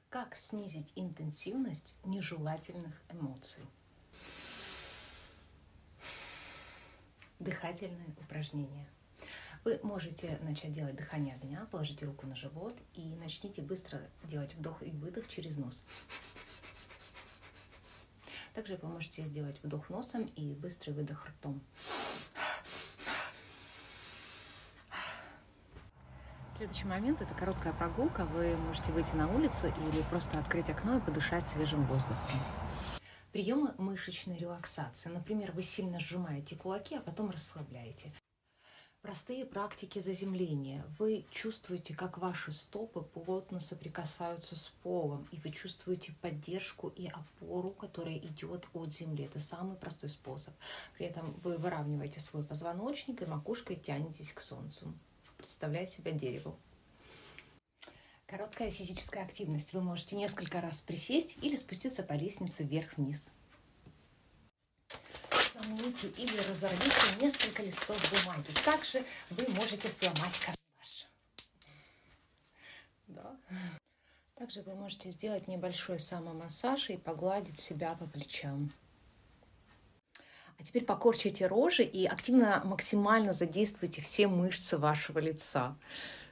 Как снизить интенсивность нежелательных эмоций? Дыхательные упражнения. Вы можете начать делать дыхание огня, положите руку на живот и начните быстро делать вдох и выдох через нос. Также вы можете сделать вдох носом и быстрый выдох ртом. Следующий момент – это короткая прогулка. Вы можете выйти на улицу или просто открыть окно и подышать свежим воздухом. Приемы мышечной релаксации. Например, вы сильно сжимаете кулаки, а потом расслабляете. Простые практики заземления. Вы чувствуете, как ваши стопы плотно соприкасаются с полом, и вы чувствуете поддержку и опору, которая идет от земли. Это самый простой способ. При этом вы выравниваете свой позвоночник и макушкой тянетесь к солнцу. Представляя себя деревом. Короткая физическая активность. Вы можете несколько раз присесть или спуститься по лестнице вверх-вниз. Сомните или разорвите несколько листов бумаги. Также вы можете сломать карандаш. Да. Также вы можете сделать небольшой самомассаж и погладить себя по плечам. А теперь покорчите рожи и активно, максимально задействуйте все мышцы вашего лица.